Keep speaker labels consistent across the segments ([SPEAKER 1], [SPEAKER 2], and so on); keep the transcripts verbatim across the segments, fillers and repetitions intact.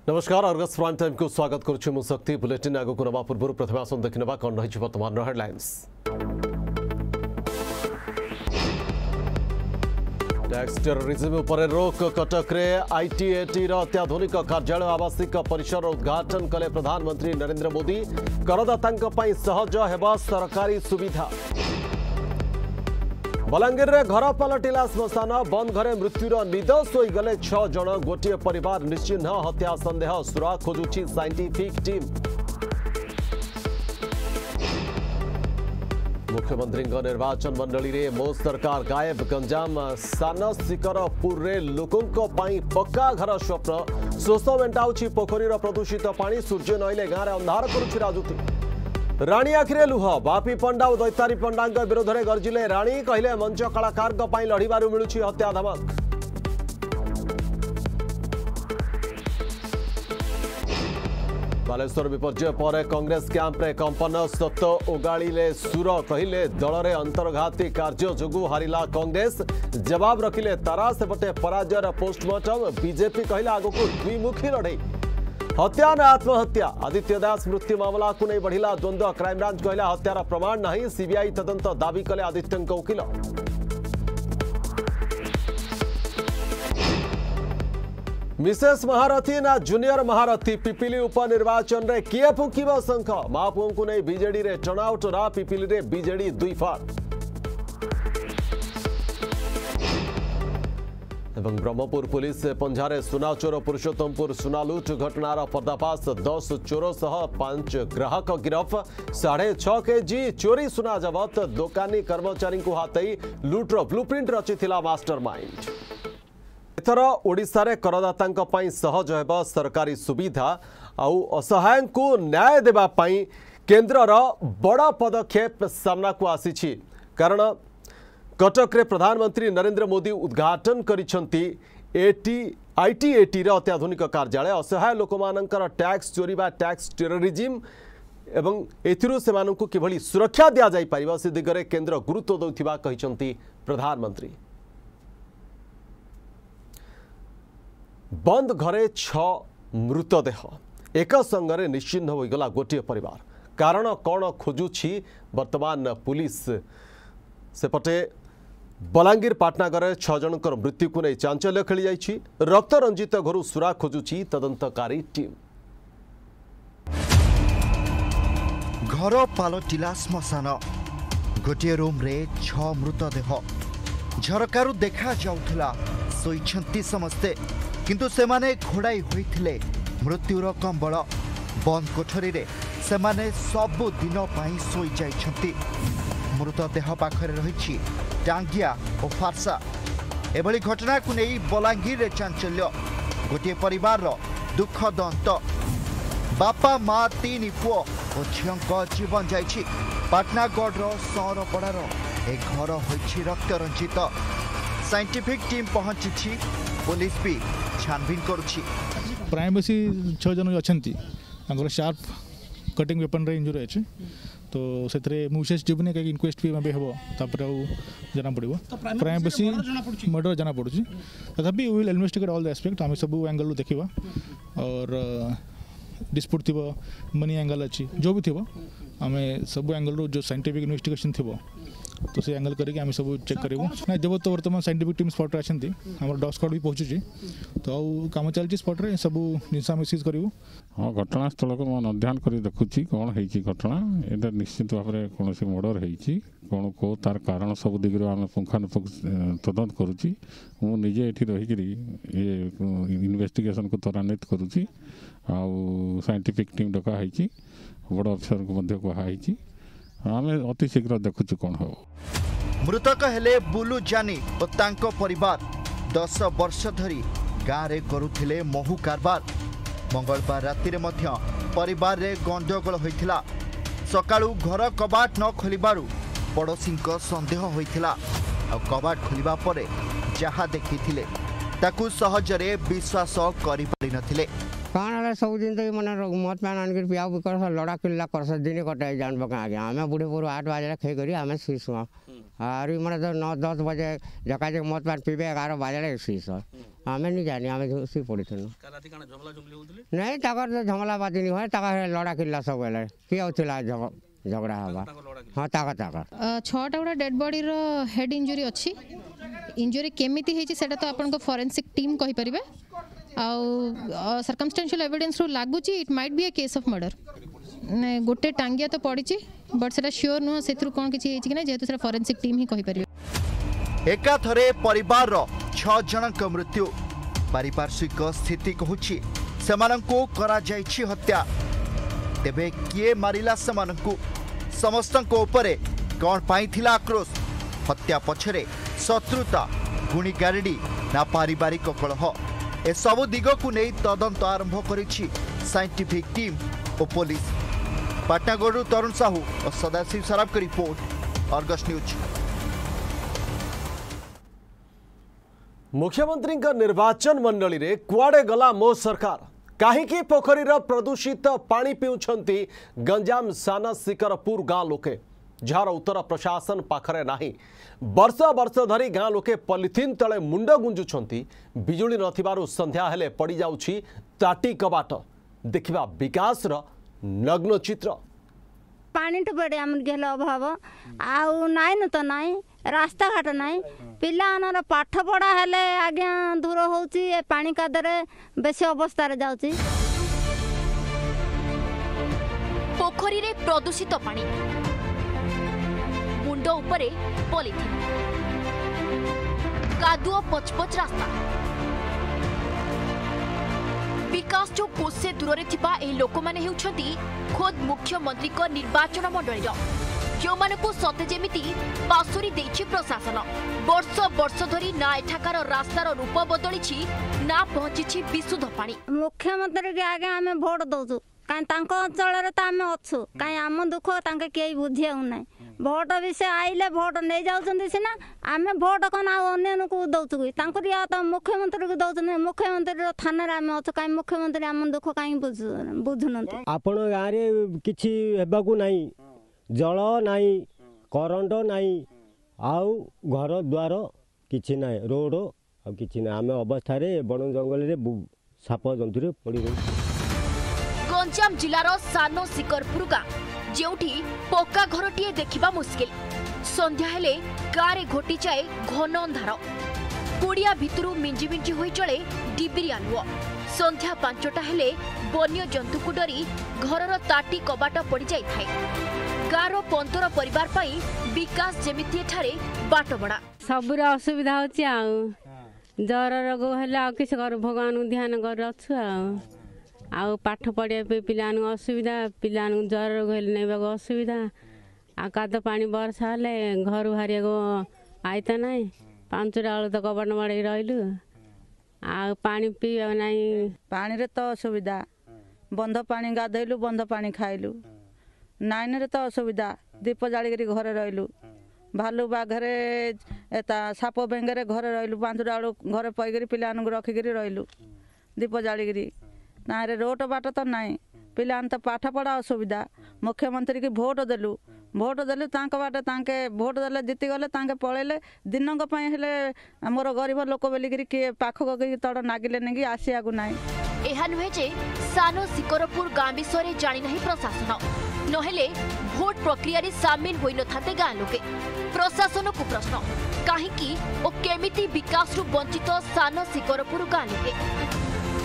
[SPEAKER 1] नमस्कार Argus prime time को स्वागत करुछु मु शक्ति बुलेटिन आगो को नवा पूर्व प्रथम आसन देखिनबा कोन रहिछि वर्तमान हेडलाइंस। टैक्स टेररिज्म पर रोक कटक रे आईटीएटी रो अत्याधुनिक कार्यालय आवासिक परिसर उद्घाटन कले प्रधानमंत्री नरेंद्र मोदी। करदातांक पई सहज हेबा सरकारी सुविधा। बलांगीर रे घर पलटिला श्मशान बंद घरे मृत्युर निद सोई गले छह जन गोटे परिवार निश्चिन्ह हत्या संदेह सुरा खोजुची साइंटिफिक टीम। मुख्यमंत्री निर्वाचन मंडली रे मो सरकार गायब। गंजाम सान शिकरपुर रे लोकों पाई पक्का घर स्वप्न शोष मेटाऊी पोखरीर प्रदूषित पानी सूर्य नईले गाँव अंधार करुछि राजुती। राणी आखिरे लुह बापी पंडा और दैतारी पंडा विरोध में गर्जिले राणी कहले मंच कलाकार लड़िबारु मिलुछि हत्या धमक। बालेश्वर विपर्जय पर कांग्रेस कैंप रे कंपन सत ओगाड़िले सुर कहले दल में अंतर्घाती कार्य जोगु हारिला कांग्रेस। जवाब रखिले तारा सेपटे पराजयर पोस्टमार्टम। बीजेपी कहले आगको द्विमुखी लड़ई। हत्या न आत्महत्या आदित्य दास मृत्यु मामला को नहीं बढ़िला द्वंद्व। क्राइमब्रांच कहला हत्यार प्रमाण नहीं। सीबीआई तदंत दाबी कले आदित्य वकिल। मिसेस महारथी ना जूनियर महारथी पिपिली उपनिर्वाचन रे किए फुंकिब शंख। महापुओं को नहीं बीजेडी रे टर्नआउट रा पिपिली रे बीजेडी दुई फार। एवं ब्रह्मपुर पुलिस पंजारे सुना चोर पुरुषोत्तमपुर सुना लुट घटनार पर्दाफाश। दस चोर सह पांच ग्राहक गिरफ। साढ़े छह केजी चोरी सुना जबत। दोकानी कर्मचारी को हाथई लुट्र ब्लूप्रिंट रचिथिला मास्टरमाइंड। एथर ओडिशा रे करदातांक पई सहज हेबा सरकारी सुविधा आउ असहाय को न्याय देबा पई केंद्रर बड़ पदक्षेप सामना को आसीछि। कारण कटक रे प्रधानमंत्री नरेंद्र मोदी उद्घाटन करिसंती एटी आईटीएटी रे अत्याधुनिक कार्यालय। असहाय लोकमानंकर टैक्स चोरी बा टैक्स टेररिज्म एवं एथिरु सेमानंकु किभली सुरक्षा दिया जाई परिबा से दिगरे केंद्र गुरुत्व दउथिबा कहिसंती प्रधानमंत्री। बंद घरे छह मृतदेह एक संगरे निश्चिन्ह होइगला गोटे परिवार। कारण कौन खोजुछि वर्तमान पुलिस सेपटे। बलांगीर पाटनागर छह जनकर मृत्यु को नहीं चांचल्य खेली जाइछि। रक्त रंजित घरु सुरा खोजुछि तदंतकारी टीम।
[SPEAKER 2] घर पालटिला श्मशान गोटे रूम रे छह मृतदेह। झरकारु देखा जाउथला सोइछंती समस्ते किंतु सेमाने घोड़ाई होइथिले मृत्युर कंबल। बंद कोठरी रे सेमाने सबु दिन पाई सोई जाइछंती। मृतदेह पाखरे रही टांगिया और फारसा। एभली घटना को नहीं बलांगीर रे चांचल्य। गोटे परिवार दुखद अंत। बापा माँ तीन पुओ और झील जीवन जाइछि। पाटनागढ़ सहरपड़ार ए घर होइछि रक्त रंजित। साइंटिफिक टीम पहुंची। पुलिस भी छानबीन करुछि।
[SPEAKER 3] प्राइमेसी छह जन अछंती शार्प कटिंग वेपन रे इंजुरी अछि। तो से विशेष जीवन कहीं इनक्वेस्ट भी हम तापर जना पड़ो। प्राइमेसी मर्डर जना पड़ी तथापि will investigate all the aspect. आम सब एंगल देखा और डिस्प्यूट थी मनी एंगल अच्छी जो भी थी आम सब एंगल जो साइंटिफिक इन्वेस्टिगेशन थी तो से एंगल करके आम सब चेक करूँ ना। जब तो वर्तमान साइंटिफिक टीम स्पॉट आछंती हमर डॉग स्क्वाड भी पहुँची तो आउ काम चलती स्पॉट रे सब जिनसा मिसिज करूँ।
[SPEAKER 4] हाँ घटनास्थल को मैं अध्ययन कर देखुची कौन है घटना। ये निश्चित भाव में कौन मर्डर है कौन को तार कारण सब दिग आम पुंखानुपुंख तदंत करुँची। मुझे ये रहीकि ये इन्वेस्टिगेशन को त्वरान्वित करुँची। आउ साइंटिफिक टीम डकाई बड़ अफिसर को कहुई आम अति शीघ्र देखुचु कौन हो।
[SPEAKER 2] मृतक हेले बुलू जानी और तांको परिवार दस वर्ष धरी गाँव में करुथिले महू कारबार। मंगलवार राति रे मध्य परिवार रे गंडगोल होइथिला। सकाळू घर कबाट न खोलिबारु पड़ोसी संदेह होइथिला। आ कबाट खोलिबा परे जहा देखिथिले ताकू सहजरे विश्वास करि पारि नथिले।
[SPEAKER 5] कौन है सब दिन तो मैंने मत पान आन पिया भी कर लड़ा किल्ला कर दिन कटे जान पका आगे आम बुढ़े बुढ़ आठ बजे खे कर आम शीश और मैंने तो नौ दस बजे जका जक मत पान पीबे एगार बजे शीश आम नहीं जानी आम सी पड़ी नहीं तक झमला बाती नहीं हुए तक लड़ा किल्ला सब गए किए होता झगड़ा हवा हाँ ताक ताक
[SPEAKER 6] छटा गुड़ा डेड बॉडी रो हेड इंजुरी अच्छी इंजुरी केमिति हेची सेटा तो आपन को फोरेंसिक टीम कहि परिबे आ सर्कमस्टेंशियल एविडेंस रो लागुची it might be a case of murder ने गोटे टांगिया तो पड़ीची बट सेटा श्योर नुह सेथरु कोन किछि हेची कि नै जेतु सेटा फोरेंसिक टीम ही कहि परिबे।
[SPEAKER 2] एका थरे परिवार रो छ जनक मृत्यु पारिपार्श्विक स्थिति कहूची सेमानंको करा जायछि हत्या तेबे किए मारिला सेमानंको समस्तंको उपरे कौन पाई थिला आक्रोश हत्या पछरे शत्रुता गुणी गारडी ना पारिवारिक कलह ए सब दिग को नहीं तदंत आरंभ करिछि साइंटिफिक टीम और पुलिस। पाटनागढ़ तरुण साहू और सदाशिव सराफ की रिपोर्ट अर्गस न्यूज।
[SPEAKER 1] मुख्यमंत्री निर्वाचन मंडली रे कुआडे गला मो सरकार कहीं पोखरीर प्रदूषित पानी पिउछंती गंजाम साना शिकरपुर गाँ लोके जार उत्तर प्रशासन पाखरे नाही वर्ष वर्ष धरी गाँ लोके पॉलिथिन तले मुंड गुंजुछंती बिजुली नथिबारु संध्या हेले पड़ी जाउछि ताटी कबाट देखिबा विकास र नग्न चित्र
[SPEAKER 7] पानी तो बड़े आम गेल अभाव आउ नाई न तो नाई रास्ता घाट नाई पिला पाठ पढ़ा हेले आज्ञा दूर होउची ए पानी कादरे बेसी अवस्था रे जाउची।
[SPEAKER 8] पोखरी रे प्रदूषित पानी मुंड उपरे पॉलिथिन कादुओ पचपच रास्ता विकास जो कोसे दूर ए लोक मैंने हेउछंती खोद मुख्यमंत्री को निर्वाचन मंडली जो मानकु सते जेमिति पासुरी देछि प्रशासन वर्ष वर्ष धरी ना एठाकार रास्तार रूप बदली ना पहुंची विशुद्ध पानी।
[SPEAKER 7] मुख्यमंत्री के आगे आमे भोट दउछु काई तांको अंचल रे त आमे अछु काई आम दुख तांके केई बुझिया नै भोट विषय आइले भोट नै जाउछन्ती सिना आमे भोट कोन आ अन्य को दउछु तांको रिया त मुख्यमंत्री को दउछु नै मुख्यमंत्री रो थाना रे आमे अछु काई मुख्यमंत्री आम दुख काई बुझु बुझुनंती
[SPEAKER 9] आपण गाँ रे किछि हेबाकू नै जल नाई करंट नाई आउ घर द्वार किछि नाई रोड आ किछि ना आमे अवस्था रे बन जंगल रे साप जंतु रे पड़ी रही।
[SPEAKER 8] गंजाम जिलार सानो शिकरपुर गाँ जेउठी पक्का घरटीए देखिबा मुश्किल संध्या हेले गाँ रे घोटी जाए घन अंधार कुड़िया भितरु मिंजी मिंजी होई चले डिबिरी आलुओ संध्या पांचटा हेले वन्य जंतु को डरी घरर ताटी कबाट पड़ी जाई थाए। गाँव पंतर परिवार पाई विकास जेमिति एठारे बाट बड़ा
[SPEAKER 10] सबुर असुविधा होची आउ जर रोग हेले आ किछ कर भगवान ध्यान कर अछु आ पाठ पढ़िया पे पिलान असुविधा पिलान जर रोग हेले नेबा असुविधा आ काद पानी वर्षा हेले घर बाहरिया को आइता नाई पांचटा बेल तो कबाट माड़ी रहिलु आ पानी पीवा नाई
[SPEAKER 11] पानी रे तो असुविधा बंध पानी गाधैलु बंध पानी खाइलु नाइन रे तो असुविधा दीप जाड़ी घर रहिलु भालू बाघरे एता साप बेंगरे घर रहिलु पांचटा बेल घर पैकरी पिलान रखिक रहिलु दीप जाड़ी ना रे रोड बाट तो नाई पिलान तो पाठ पढ़ा असुविधा मुख्यमंत्री की भोट देलु भोट देलु तांक बाटे तांके भोट देले जीति गले तांके पळेले दिनक पई हेले हमर गरीब लोक बेलिकरी के पाखक के तड़ नागिले नेगी आसिया को नाई।
[SPEAKER 8] एहा नुहे जे सानो शिकरपुर गाँ विषय जानी नहीं प्रशासन नहेले भोट प्रक्रिया रे सामिल होई नथाते गाँ लोके प्रशासन को प्रश्न काहेकि ओ केमिति विकास रु वंचित सानो शिकरपुर गाँ लोके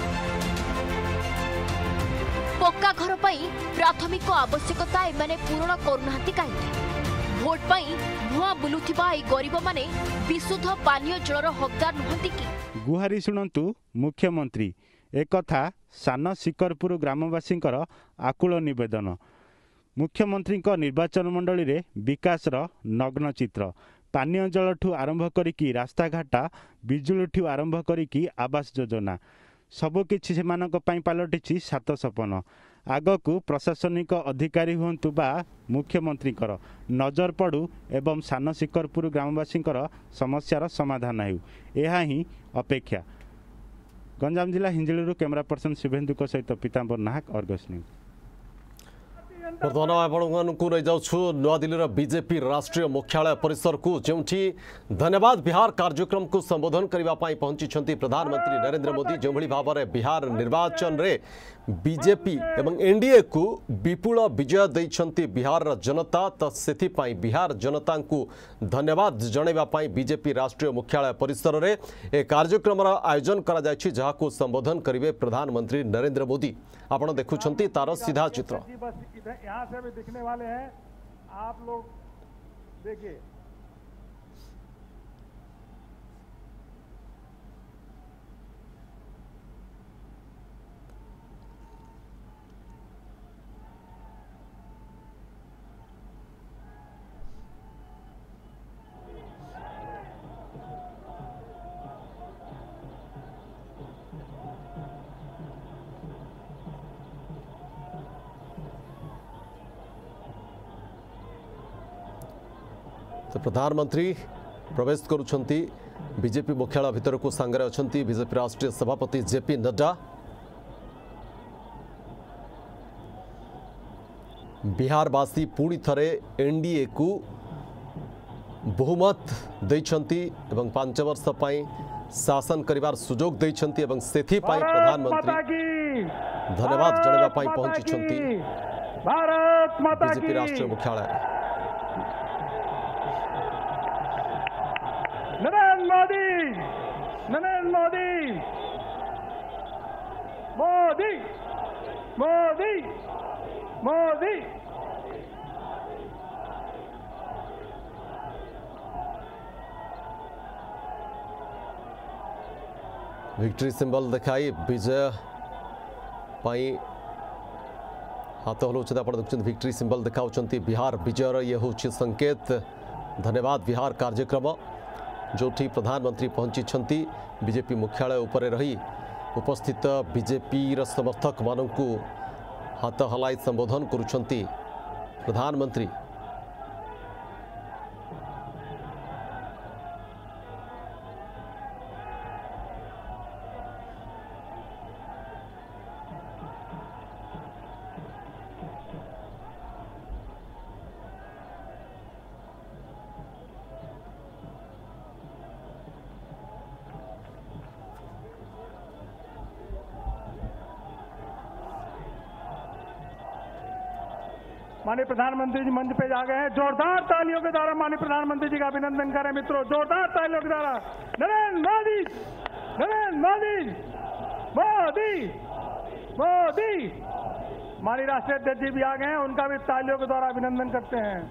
[SPEAKER 8] पक्का घर पाई प्राथमिक आवश्यकता एमाने पूर्ण करूनाहांती काहेकि भोट पाई भुआ बुलुथिबा ए गरीब माने विशुद्ध पानीय जलर हकदार नुहंती कि
[SPEAKER 12] गुहारी शुणंतु मुख्यमंत्री एक कथा सान शिकरपुर ग्रामवासींकर आकुल निवेदन मुख्यमंत्री निर्वाचन मंडली रे विकास रो नग्न चित्र पानीय जल ठू आरंभ करिकी रास्ता घाटा बिजुली ठू आरंभ करिकी आवास योजना सबकिछि सेमानक पई पालटिछि सात सपन आगकू प्रशासनिक अधिकारी हुंतु बा मुख्यमंत्रीकर नजर पड़ू एवं सान शिकरपुर ग्रामवासींकर समस्यार समाधान हेउ एहा ही अपेक्षा गंजाम जिला हिंजिलू कैमरा पर्सन शुभेन्दु सहित पीताम्बर नाहक अर्गस न्यूज।
[SPEAKER 1] बर्तमान आपको नहीं जाऊँ नुआदिल्ली बीजेपी राष्ट्रीय मुख्यालय परिसर को जोठी धन्यवाद बिहार कार्यक्रम को संबोधन करने पहुंची प्रधानमंत्री नरेंद्र मोदी जो भाव में बिहार निर्वाचन रे बीजेपी एवं एनडीए को विपुल विजय देइछंती बिहार जनता तो से बिहार जनता को धन्यवाद जनवाई बीजेपी राष्ट्रीय मुख्यालय परिसर में ए कार्यक्रम आयोजन करा जायछि जहां संबोधन करेंगे प्रधानमंत्री नरेंद्र मोदी। आपण देखुछंती तार सीधा चित्र
[SPEAKER 13] यहाँ से भी दिखने वाले हैं, आप लोग देखिए।
[SPEAKER 1] तो प्रधानमंत्री प्रवेश करुछंती बीजेपी मुख्यालय भितर को सांगरे अछंती बीजेपी राष्ट्रीय सभापति जेपी नड्डा। बिहारवासी पुणी थरे एनडीए को बहुमत देइछंती एवं पांच वर्ष पई शासन करिवार सुजोग देइछंती एवं सेथि पई प्रधानमंत्री धन्यवाद जनवा पई पहुंचीछंती बीजेपी राष्ट्रीय मुख्यालय।
[SPEAKER 13] नरेंद्र मोदी नरेंद्र मोदी मोदी मोदी मोदी
[SPEAKER 1] विक्ट्री सिंबल दिखाई विजय पाई हाथ हलाउछन आप देखुछन विक्ट्री सिंबल दिखाउछंती बिहार विजयर ये हूँ संकेत। धन्यवाद बिहार कार्यक्रम जोठी प्रधानमंत्री पहुंची बीजेपी मुख्यालय उपरे रही उपस्थित बीजेपी समर्थक मानू हाथ हलाई संबोधन करुछंती प्रधानमंत्री।
[SPEAKER 13] माननीय प्रधानमंत्री जी मंच पे जा गए हैं। जोरदार तालियों के द्वारा माननीय प्रधानमंत्री जी का अभिनंदन करें मित्रों, जोरदार तालियों के द्वारा। नरेंद्र मोदी नरेंद्र मोदी मोदी मोदी। माननीय राष्ट्रीय अध्यक्ष जी भी आ गए हैं, उनका भी तालियों के द्वारा अभिनंदन करते हैं।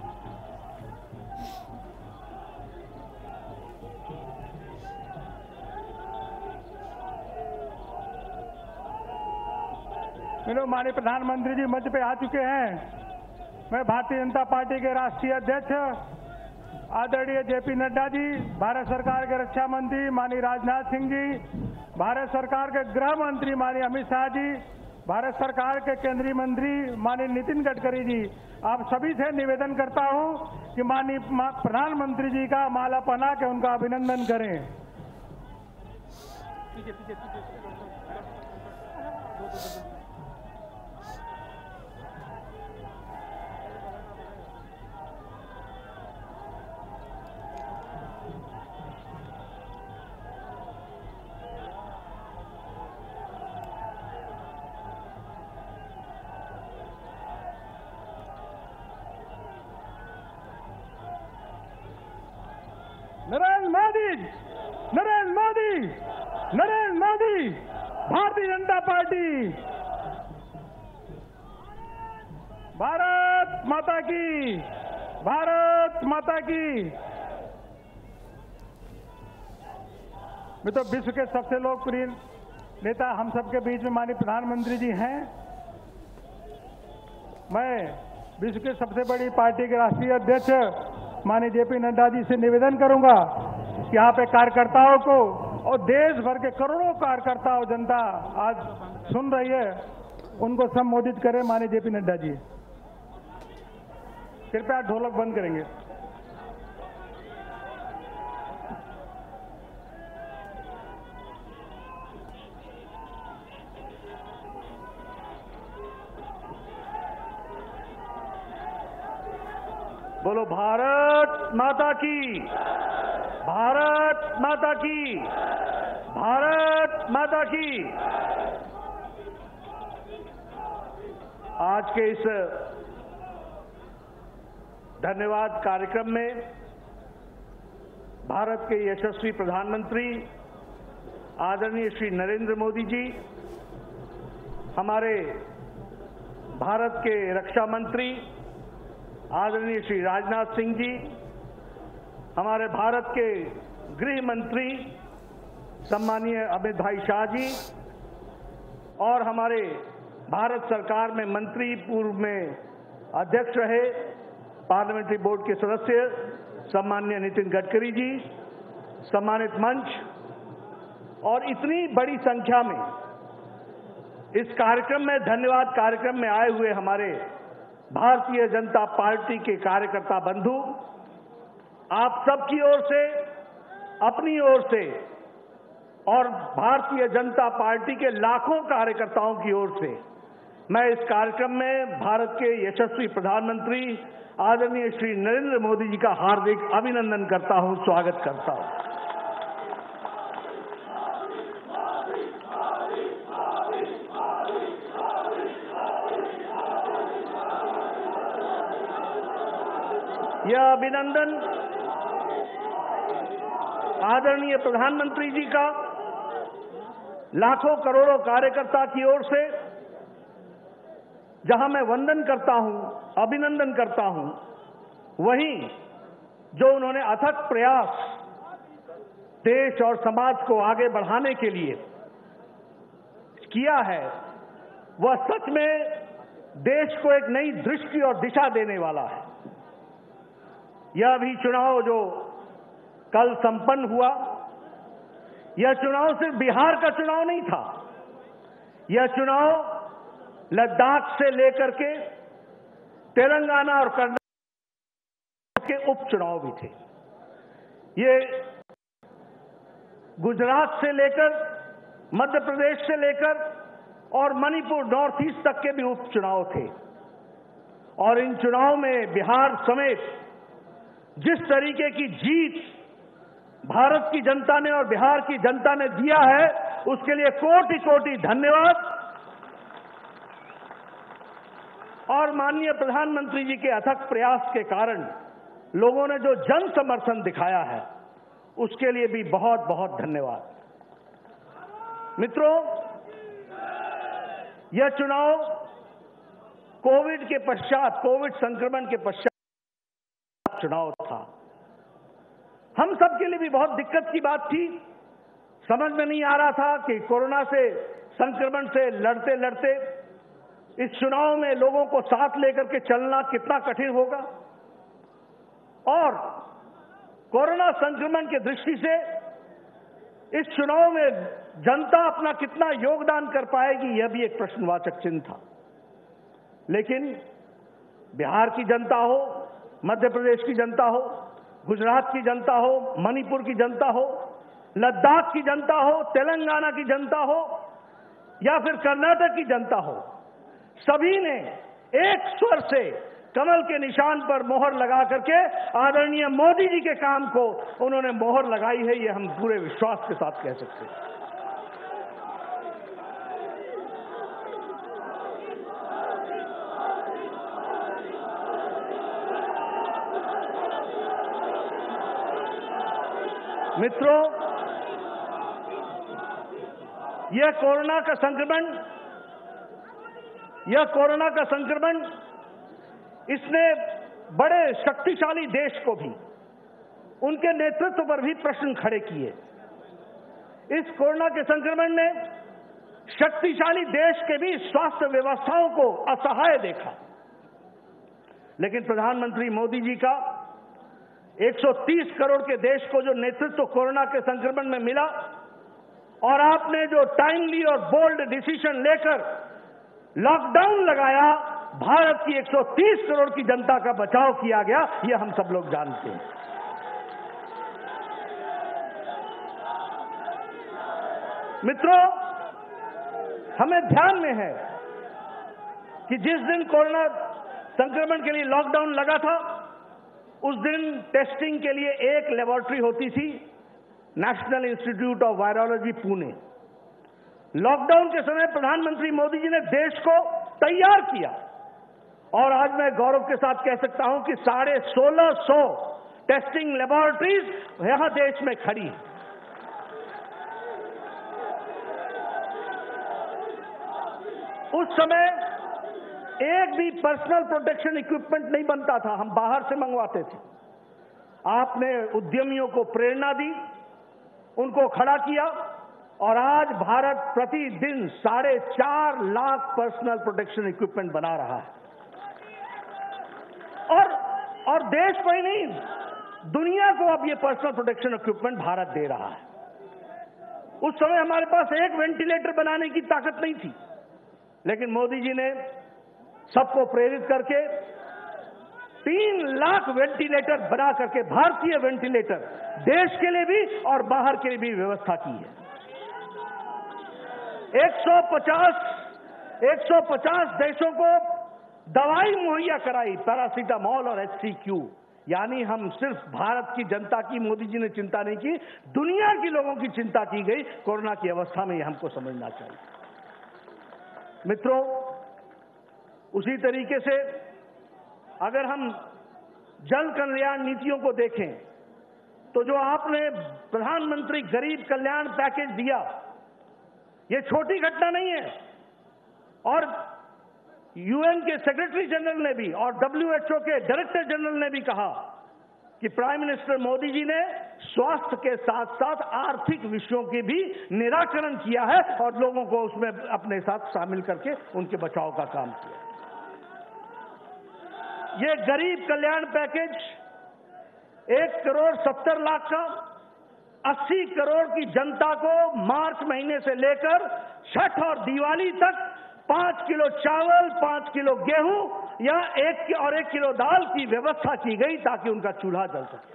[SPEAKER 13] मित्रों माननीय प्रधानमंत्री जी मंच पे आ चुके हैं। मैं भारतीय जनता पार्टी के राष्ट्रीय अध्यक्ष आदरणीय जेपी नड्डा जी, भारत सरकार के रक्षा मंत्री माननीय राजनाथ सिंह जी, भारत सरकार के गृह मंत्री माननीय अमित शाह जी, भारत सरकार के केंद्रीय मंत्री माननीय नितिन गडकरी जी, आप सभी से निवेदन करता हूं कि माननीय प्रधानमंत्री जी का माला पहना के उनका अभिनंदन करें। पीछे, पीछे, पीछे। नरेंद्र मोदी नरेंद्र मोदी नरेंद्र मोदी भारतीय जनता पार्टी, भारत माता की, भारत माता की। मैं तो विश्व के सबसे लोकप्रिय नेता हम सबके बीच में माननीय प्रधानमंत्री जी हैं। मैं विश्व के सबसे बड़ी पार्टी के राष्ट्रीय अध्यक्ष माननीय जेपी नड्डा जी से निवेदन करूंगा कि यहाँ पे कार्यकर्ताओं को और देश भर के करोड़ों कार्यकर्ताओं जनता आज सुन रही है, उनको संबोधित करें। माननीय जेपी नड्डा जी कृपया ढोलक बंद करेंगे। बोलो भारत माता की, भारत माता की, भारत माता की। आज के इस धन्यवाद कार्यक्रम में भारत के यशस्वी प्रधानमंत्री आदरणीय श्री नरेंद्र मोदी जी, हमारे भारत के रक्षा मंत्री आदरणीय श्री राजनाथ सिंह जी, हमारे भारत के गृह मंत्री सम्मानीय अमित भाई शाह जी और हमारे भारत सरकार में मंत्री, पूर्व में अध्यक्ष रहे पार्लियामेंट्री बोर्ड के सदस्य सम्मानीय नितिन गडकरी जी, सम्मानित मंच और इतनी बड़ी संख्या में इस कार्यक्रम में, धन्यवाद कार्यक्रम में आए हुए हमारे भारतीय जनता पार्टी के कार्यकर्ता बंधु, आप सबकी ओर से, अपनी ओर से और भारतीय जनता पार्टी के लाखों कार्यकर्ताओं की ओर से मैं इस कार्यक्रम में भारत के यशस्वी प्रधानमंत्री आदरणीय श्री नरेंद्र मोदी जी का हार्दिक अभिनंदन करता हूं, स्वागत करता हूं। यह अभिनंदन आदरणीय प्रधानमंत्री जी का लाखों करोड़ों कार्यकर्ता की ओर से, जहां मैं वंदन करता हूं, अभिनंदन करता हूं, वहीं जो उन्होंने अथक प्रयास देश और समाज को आगे बढ़ाने के लिए किया है, वह सच में देश को एक नई दृष्टि और दिशा देने वाला है। यह भी चुनाव जो कल संपन्न हुआ, यह चुनाव सिर्फ बिहार का चुनाव नहीं था, यह चुनाव लद्दाख से लेकर के तेलंगाना और कर्नाटक के उपचुनाव भी थे। ये गुजरात से लेकर, मध्य प्रदेश से लेकर और मणिपुर, नॉर्थ ईस्ट तक के भी उपचुनाव थे। और इन चुनाव में बिहार समेत जिस तरीके की जीत भारत की जनता ने और बिहार की जनता ने दिया है, उसके लिए कोटि कोटि धन्यवाद। और माननीय प्रधानमंत्री जी के अथक प्रयास के कारण लोगों ने जो जन समर्थन दिखाया है, उसके लिए भी बहुत बहुत धन्यवाद। मित्रों, यह चुनाव कोविड के पश्चात, कोविड संक्रमण के पश्चात चुनाव था। हम सब के लिए भी बहुत दिक्कत की बात थी। समझ में नहीं आ रहा था कि कोरोना से, संक्रमण से लड़ते लड़ते इस चुनाव में लोगों को साथ लेकर के चलना कितना कठिन होगा और कोरोना संक्रमण की दृष्टि से इस चुनाव में जनता अपना कितना योगदान कर पाएगी, यह भी एक प्रश्नवाचक चिन्ह था। लेकिन बिहार की जनता हो, मध्य प्रदेश की जनता हो, गुजरात की जनता हो, मणिपुर की जनता हो, लद्दाख की जनता हो, तेलंगाना की जनता हो या फिर कर्नाटक की जनता हो, सभी ने एक स्वर से कमल के निशान पर मोहर लगा करके आदरणीय मोदी जी के काम को उन्होंने मोहर लगाई है, ये हम पूरे विश्वास के साथ कह सकते हैं। मित्रों, यह कोरोना का संक्रमण यह कोरोना का संक्रमण इसने बड़े शक्तिशाली देश को भी, उनके नेतृत्व पर भी प्रश्न खड़े किए। इस कोरोना के संक्रमण ने शक्तिशाली देश के भी स्वास्थ्य व्यवस्थाओं को असहाय देखा। लेकिन प्रधानमंत्री मोदी जी का एक सौ तीस करोड़ के देश को जो नेतृत्व कोरोना के संक्रमण में मिला और आपने जो टाइमली और बोल्ड डिसीजन लेकर लॉकडाउन लगाया, भारत की एक सौ तीस करोड़ की जनता का बचाव किया गया, यह हम सब लोग जानते हैं। मित्रों, हमें ध्यान में है कि जिस दिन कोरोना संक्रमण के लिए लॉकडाउन लगा था,
[SPEAKER 14] उस दिन टेस्टिंग के लिए एक लेबोरेटरी होती थी, National Institute of Virology Pune. Lockdown के समय प्रधानमंत्री मोदी जी ने देश को तैयार किया और आज मैं गौरव के साथ कह सकता हूं कि साढ़े सोलह सौ टेस्टिंग लेबोरेटरीज यहां देश में खड़ी हैं। उस समय एक भी पर्सनल प्रोटेक्शन इक्विपमेंट नहीं बनता था, हम बाहर से मंगवाते थे। आपने उद्यमियों को प्रेरणा दी, उनको खड़ा किया और आज भारत प्रतिदिन साढ़े चार लाख पर्सनल प्रोटेक्शन इक्विपमेंट बना रहा है। और और देश पर ही नहीं, दुनिया को अब ये पर्सनल प्रोटेक्शन इक्विपमेंट भारत दे रहा है। उस समय हमारे पास एक वेंटिलेटर बनाने की ताकत नहीं थी, लेकिन मोदी जी ने सबको प्रेरित करके तीन लाख वेंटिलेटर बना करके, भारतीय वेंटिलेटर, देश के लिए भी और बाहर के लिए भी व्यवस्था की है। एक सौ पचास एक सौ पचास देशों को दवाई मुहैया कराई, पैरासीटामोल और एच सी क्यू। यानी हम सिर्फ भारत की जनता की मोदी जी ने चिंता नहीं की, दुनिया के लोगों की चिंता की गई कोरोना की अवस्था में। ये हमको समझना चाहिए। मित्रों, उसी तरीके से अगर हम जन कल्याण नीतियों को देखें तो जो आपने प्रधानमंत्री गरीब कल्याण पैकेज दिया, ये छोटी घटना नहीं है। और यूएन के सेक्रेटरी जनरल ने भी और डब्ल्यू एच ओ के डायरेक्टर जनरल ने भी कहा कि प्राइम मिनिस्टर मोदी जी ने स्वास्थ्य के साथ साथ आर्थिक विषयों के भी निराकरण किया है और लोगों को उसमें अपने साथ शामिल करके उनके बचाव का काम किया। ये गरीब कल्याण पैकेज एक करोड़ सत्तर लाख का अस्सी करोड़ की जनता को मार्च महीने से लेकर छठ और दिवाली तक पांच किलो चावल, पांच किलो गेहूं या एक और एक किलो दाल की व्यवस्था की गई ताकि उनका चूल्हा जल सके।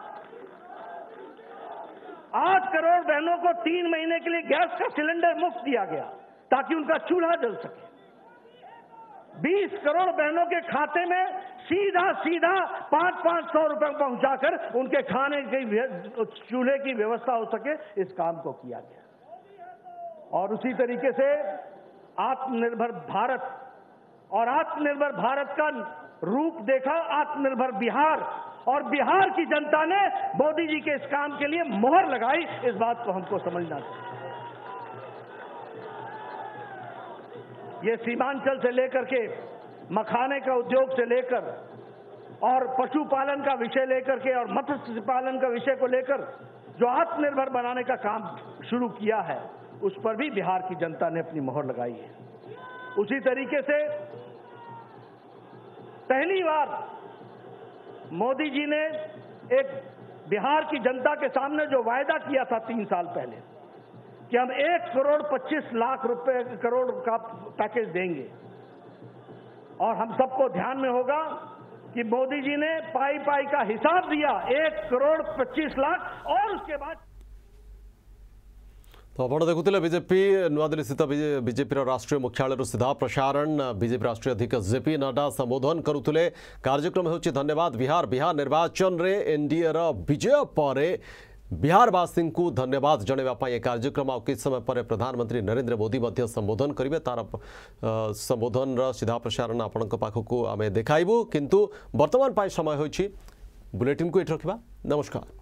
[SPEAKER 14] आठ करोड़ बहनों को तीन महीने के लिए गैस का सिलेंडर मुफ्त दिया गया ताकि उनका चूल्हा जल सके। बीस करोड़ बहनों के खाते में सीधा सीधा पांच पांच सौ रुपए पहुंचाकर उनके खाने की चूल्हे की व्यवस्था हो सके, इस काम को किया गया। और उसी तरीके से आत्मनिर्भर भारत और आत्मनिर्भर भारत का रूप देखा आत्मनिर्भर बिहार, और बिहार की जनता ने मोदी जी के इस काम के लिए मोहर लगाई। इस बात को हमको समझना चाहिए। ये सीमांचल से लेकर के मखाने का उद्योग से लेकर और पशुपालन का विषय लेकर के और मत्स्य पालन का विषय को लेकर जो आत्मनिर्भर बनाने का काम शुरू किया है, उस पर भी बिहार की जनता ने अपनी मोहर लगाई है। उसी तरीके से पहली बार मोदी जी ने एक बिहार की जनता के सामने जो वायदा किया था तीन साल पहले कि हम एक करोड़ पच्चीस लाख रुपए करोड़ का पैकेज देंगे, और हम सबको ध्यान में होगा कि मोदी जी ने पाई पाई का हिसाब दिया, एक करोड़ पच्चीस लाख, और उसके बाद
[SPEAKER 1] तो आप देखुले बीजेपी नुआदिल्ली स्थित बीजेपी राष्ट्रीय मुख्यालय सीधा प्रसारण बीजेपी राष्ट्रीय अध्यक्ष जेपी नड्डा संबोधन करुले। कार्यक्रम होछि धन्यवाद बिहार। बिहार निर्वाचन रे एनडीए रो विजय पर बिहारवासी को धन्यवाद जनवाई ए कार्यक्रम आ किछ समय पर प्रधानमंत्री नरेंद्र मोदी मध्य संबोधन करेंगे। तार संबोधन सीधा प्रसारण आपण पाखक आम देखाइबू, किंतु वर्तमान समय होछि बुलेटिन को एट रखा। नमस्कार।